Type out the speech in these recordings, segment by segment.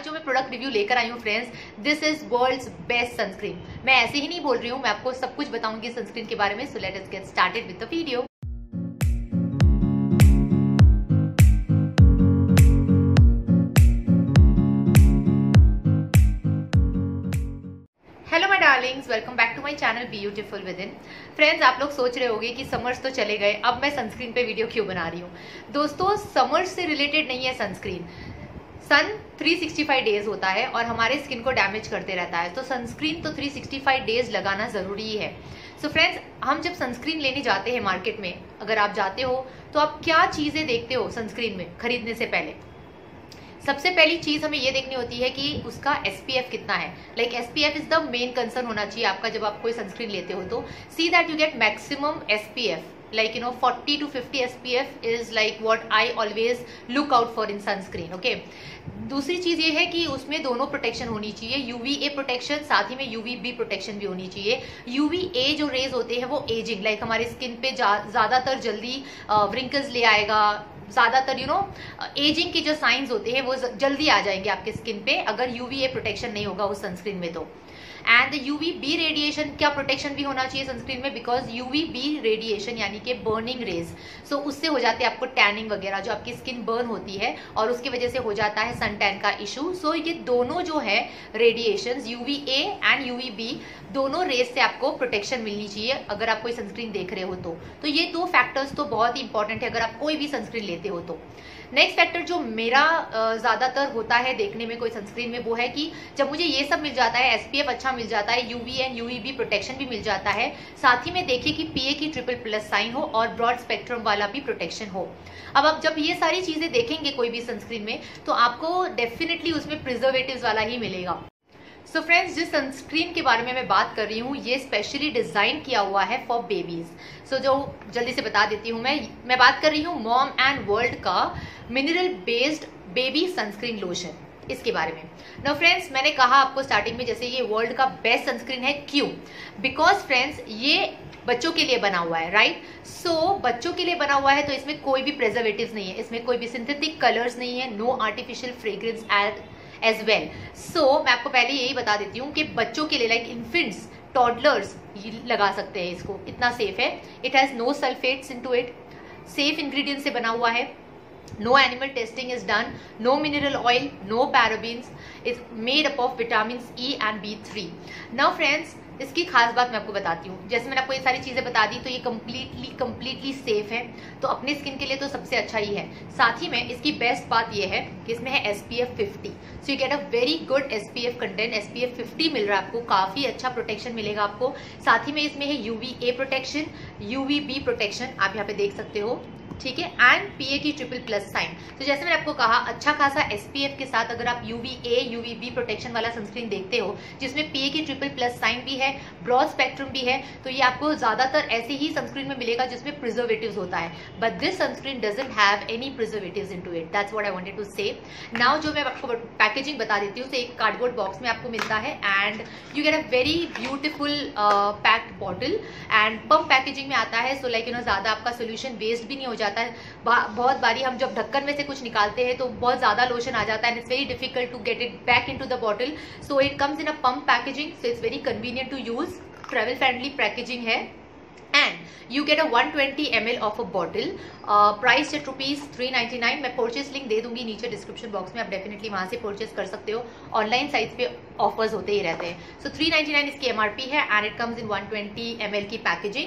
जो मैं product review लेकर आई हूँ friends, this is world's best sunscreen. मैं ऐसे ही नहीं बोल रही हूँ, मैं आपको सब कुछ बताऊंगी सनस्क्रीन के बारे में। So let us get started with the video. Hello my darlings, welcome back to my channel beautiful within. Friends, आप लोग सोच रहे होंगे कि समर्स तो चले गए, अब मैं सनस्क्रीन पे वीडियो क्यों बना रही हूँ। दोस्तों, समर्स से रिलेटेड नहीं है सनस्क्रीन। सन 365 डेज होता है और हमारे स्किन को डैमेज करते रहता है, तो सनस्क्रीन तो 365 डेज लगाना जरूरी ही है। सो फ्रेंड्स, हम जब सनस्क्रीन लेने जाते हैं मार्केट में, अगर आप जाते हो तो आप क्या चीजें देखते हो सनस्क्रीन में खरीदने से पहले? सबसे पहली चीज हमें ये देखनी होती है कि उसका SPF कितना है। Like SPF is the main concern होना चाहिए आपका जब आप कोई सनस्क्रीन लेते हो। तो see that you get maximum SPF, like 40 to 50 SPF is like what I always look out for in sunscreen, okay? दूसरी चीज ये है कि उसमें दोनों प्रोटेक्शन होनी चाहिए, UVA प्रोटेक्शन, साथ ही में UVB प्रोटेक्शन भी होनी चाहिए। UVA जो रेज होते हैं वो एजिंग, लाइक हमारी स्किन पे ज्यादातर जल्दी व्रिंकल्स ले आएगा, ज्यादातर एजिंग के जो साइंस होते हैं वो जल्दी आ जाएंगे आपके स्किन पे अगर UVA प्रोटेक्शन नहीं होगा उस सनस्क्रीन में तो। एंड UVB रेडिएशन क्या प्रोटेक्शन भी होना चाहिए सनस्क्रीन में, बिकॉज UVB रेडिएशन यानी कि बर्निंग रेज, सो उससे हो जाते हैं आपको टैनिंग वगैरह, जो आपकी स्किन बर्न होती है और उसकी वजह से हो जाता है सन टैन का इशू। सो ये दोनों जो है रेडिएशन, UVA एंड UVB, दोनों रेज से आपको प्रोटेक्शन मिलनी चाहिए अगर आप कोई सनस्क्रीन देख रहे हो तो ये दो फैक्टर्स तो बहुत ही इंपॉर्टेंट है अगर आप कोई भी सनस्क्रीन लेते हो तो। नेक्स्ट फैक्टर जो मेरा ज्यादातर होता है देखने में कोई सनस्क्रीन में, वो है कि जब मुझे ये सब मिल जाता है, SPF अच्छा मिल जाता है, UV एंड UVB प्रोटेक्शन भी मिल जाता है, साथ ही में देखिए कि PA की ट्रिपल+ साइन हो और ब्रॉड स्पेक्ट्रम वाला भी प्रोटेक्शन हो। अब आप जब ये सारी चीजें देखेंगे कोई भी सनस्क्रीन में तो आपको डेफिनेटली उसमें प्रिजर्वेटिव्स वाला ही मिलेगा। सो फ्रेंड्स, जिस सनस्क्रीन के बारे में मैं बात कर रही हूँ ये स्पेशली डिजाइन किया हुआ है फॉर बेबीज। सो जो जल्दी से बता देती हूँ, मैं बात कर रही हूँ मॉम एंड वर्ल्ड का mineral based baby sunscreen lotion, इसके बारे में। नाउ फ्रेंड्स, मैंने कहा आपको स्टार्टिंग में जैसे ये वर्ल्ड का बेस्ट सनस्क्रीन है, क्यों? बिकॉज फ्रेंड्स ये बच्चों के लिए बना हुआ है, राइट? सो बच्चों के लिए बना हुआ है तो इसमें कोई भी प्रिजर्वेटिव्स नहीं है, इसमें कोई भी सिंथेटिक कलर्स नहीं है, no artificial fragrance as well. So मैं आपको पहले यही बता देती हूँ कि बच्चों के लिए, लाइक इन्फेंट्स, टॉडलर्स लगा सकते हैं इसको, इतना सेफ है। It has no sulphates into it, safe ingredient से बना हुआ है, no animal testing is done, no mineral oil, no parabens, it's made up of vitamins E and B3। now friends, इसकी खास बात मैं आपको बताती हूँ। जैसे मैंने आपको ये सारी चीजें बता दी तो ये कंप्लीटली सेफ है, तो अपने स्किन के लिए तो सबसे अच्छा ही है। साथ ही में इसकी बेस्ट बात ये है कि इसमें है SPF 50, so you get a very good SPF content. SPF 50 मिल रहा है आपको, काफी अच्छा प्रोटेक्शन मिलेगा आपको। साथ ही में इसमें है UVA प्रोटेक्शन, UVB प्रोटेक्शन, आप यहाँ पे देख सकते हो, ठीक है, एंड PA की ट्रिपल+ साइन। तो जैसे मैंने आपको कहा, अच्छा खासा SPF के साथ अगर आप UVA UVB प्रोटेक्शन वाला सनस्क्रीन देखते हो जिसमें PA की ट्रिपल+ साइन भी है, ब्रॉड स्पेक्ट्रम भी है, तो ये आपको ज्यादातर ऐसे ही सनस्क्रीन में मिलेगा जिसमें प्रिजर्वेटिव्स होता है। But this sunscreen doesn't have any preservatives into it, that's what I wanted to say. Now जो मैं आपको पैकेजिंग बता देती हूँ, तो एक कार्डबोर्ड बॉक्स में आपको मिलता है and you get a very beautiful packed bottle and pump packaging में आता है। सो लाइक ज्यादा आपका सोल्यूशन वेस्ट भी नहीं हो जाता है। बहुत बारी हम जब ढक्कन में से कुछ निकालते हैं तो बहुत ज्यादा लोशन आ जाता है, it's very difficult to get it back into the bottle. So it comes in a pump packaging, so it's very convenient to use, travel friendly packaging है। And you get a 120 ml of a bottle, price at ₹399। मैं purchase link दे दूंगी नीचे description box में, आप definitely वहां से purchase कर सकते हो, ऑनलाइन साइट्स पे ऑफर्स होते ही रहते हैं। सो 399 इसकी MRP है and it comes in 120 ml की packaging.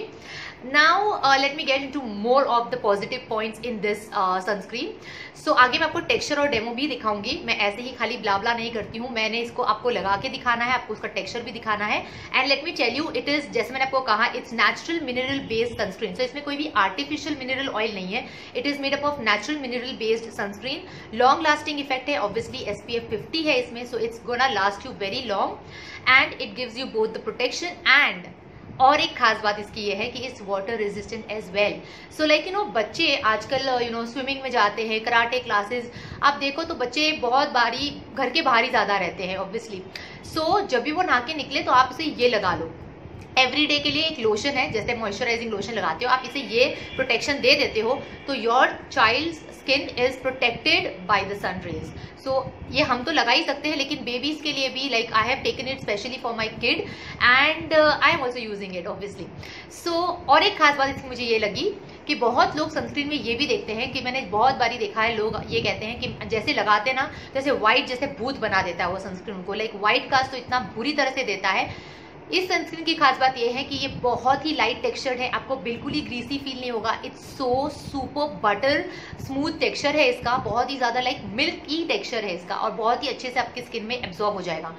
Now let me get into more of the positive points in this sunscreen. So आगे मैं आपको टेक्सचर और डेमो भी दिखाऊंगी, मैं ऐसे ही खाली ब्ला नहीं करती हूँ, मैंने इसको आपको लगा के दिखाना है, आपको उसका टेक्सचर भी दिखाना है। And let me tell you, it is, जैसे मैंने आपको कहा, it's natural mineral based sunscreen. So इसमें कोई भी आर्टिफिशियल मिनरल ऑयल नहीं है, it is made up of natural mineral based sunscreen. Long lasting effect है, ऑब्वियसली SPF 50 है इसमें, so it's gonna last you very long and it gives you both the protection and, और एक खास बात इसकी ये है कि it's water resistant as well. So like बच्चे आजकल स्विमिंग में जाते हैं, कराटे क्लासेस, आप देखो तो बच्चे बहुत बारी घर के बाहर ही ज्यादा रहते हैं ऑब्वियसली। सो जब भी वो नहा के निकले तो आप उसे ये लगा लो, एवरीडे के लिए एक लोशन है, जैसे मॉइस्चराइजिंग लोशन लगाते हो आप, इसे ये प्रोटेक्शन दे देते हो तो your child's skin is protected by the sun rays. So ये हम तो लगा ही सकते हैं, लेकिन बेबीज के लिए भी, like I have taken it specially for my kid and I am also using it obviously. So और एक खास बात इसकी मुझे ये लगी कि बहुत लोग सनस्क्रीन में ये भी देखते हैं कि मैंने बहुत बारी देखा है, लोग ये कहते हैं कि जैसे लगाते ना जैसे व्हाइट जैसे भूत बना देता है वो सनस्क्रीन को, लाइक व्हाइट कास्ट तो इतना बुरी तरह से देता है। इस सनस्क्रीन की खास बात यह है कि ये बहुत ही लाइट टेक्सचर्ड है, आपको बिल्कुल ही ग्रीसी फील नहीं होगा। It's so super butter smooth texture है इसका, बहुत ही ज्यादा लाइक मिल्क की टेक्सचर है इसका, और बहुत ही अच्छे से आपकी स्किन में एब्जॉर्ब हो जाएगा।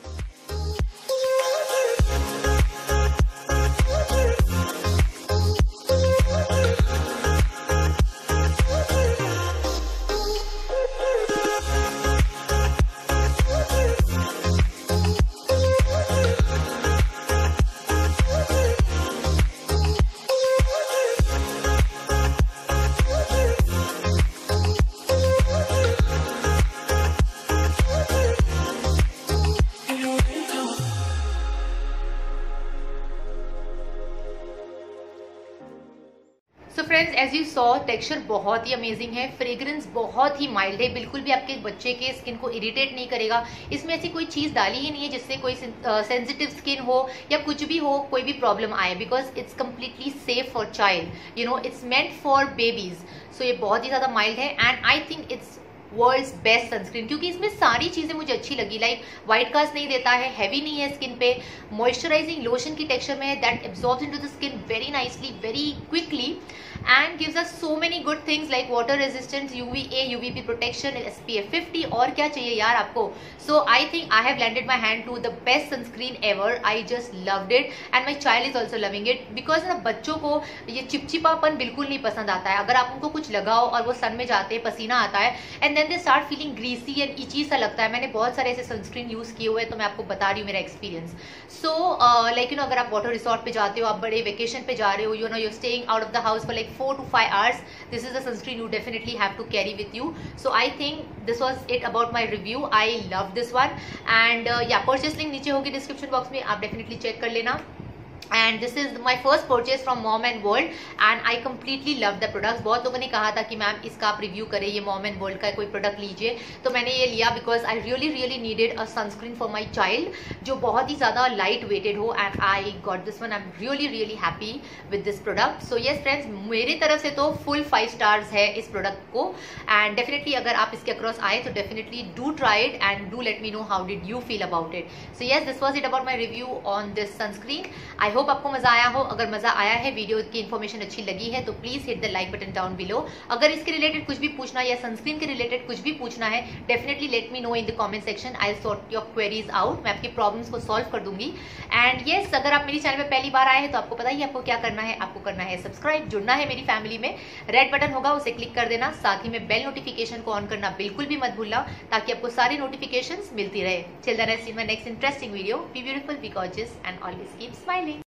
So friends, as you saw texture बहुत ही अमेजिंग है, फ्रेग्रेंस बहुत ही माइल्ड है, बिल्कुल भी आपके बच्चे के स्किन को इरिटेट नहीं करेगा। इसमें ऐसी कोई चीज डाली ही नहीं है जिससे कोई सेंसिटिव स्किन हो या कुछ भी हो, कोई भी प्रॉब्लम आए, because it's completely safe for child, you know, it's meant for babies. So ये बहुत ही ज्यादा माइल्ड है and I think it's world's best sunscreen, क्योंकि इसमें सारी चीजें मुझे अच्छी लगी। लाइक व्हाइट कास्ट नहीं देता है, हैवी नहीं है स्किन पे, मॉइस्चराइजिंग लोशन की टेक्सचर में है that absorbs into the skin very nicely, very quickly, and gives us so many good things like water resistance, UVA, UVB protection, SPF 50, और क्या चाहिए यार आपको। So I think I have landed my hand to the best sunscreen ever. I just loved it and my child is also loving it because ना बच्चों को ये चिपचिपापन बिल्कुल नहीं पसंद आता है। अगर आप उनको कुछ लगाओ और वो सन में जाते हैं, पसीना आता है and then they start feeling greasy and itchy सा लगता है। मैंने बहुत सारे ऐसे सनस्क्रीन यूज किए हुए हैं, तो मैं आपको बता रही हूँ मेरा experience. So like you know, अगर आप वाटर रिसोर्ट पे जाते हो, आप बड़े वेकेशन पे जा रहे हो, you know, you're staying out of the house for like 4 to 5 hours, this is the sunscreen you definitely have to carry with you. So I think this was it about my review. I love this one and yeah, purchase link नीचे होगी description box में, आप definitely check कर लेना। And this is my first purchase from Mom and World and I completely love the products. बहुत लोगों ने कहा था कि मैम इसका आप रिव्यू करें, ये मॉम एंड वर्ल्ड का कोई प्रोडक्ट लीजिए, तो मैंने ये लिया because I really needed a sunscreen for my child जो बहुत ही ज़्यादा लाइट वेटेड हो and I got this one. I am really happy with this product. So yes friends, मेरी तरफ से तो फुल 5 स्टार्स है इस प्रोडक्ट को एंड डेफिनेटली अगर आप इसके अक्रॉस आए तो definitely do try it and do let me know how did you feel about it. So yes, this was it about my review on this sunscreen. I hope आपको मजा आया हो। अगर मजा आया है, वीडियो की इन्फॉर्मेशन अच्छी लगी है तो please hit the like button down below. अगर इसके रिलेटेड कुछ भी पूछना या सनस्क्रीन के रिलेटेड कुछ भी पूछना है, definitely let me know in the comment section. I will sort your queries out, मैं आपकी प्रॉब्लम्स को सॉल्व कर दूंगी। एंड येस, अगर आप मेरी चैनल पे पहली बार आए हैं तो आपको पता ही आपको क्या करना है, आपको करना है सब्सक्राइब, जुड़ना है मेरी फैमिली में। रेड बटन होगा, उसे क्लिक कर देना, साथ ही में बेल नोटिफिकेशन को ऑन करना बिल्कुल भी मत भूलना ताकि आपको सारी नोटिफिकेशंस मिलती रहे। Till then I see my next interesting video. Be beautiful, be gorgeous and always keep smiling.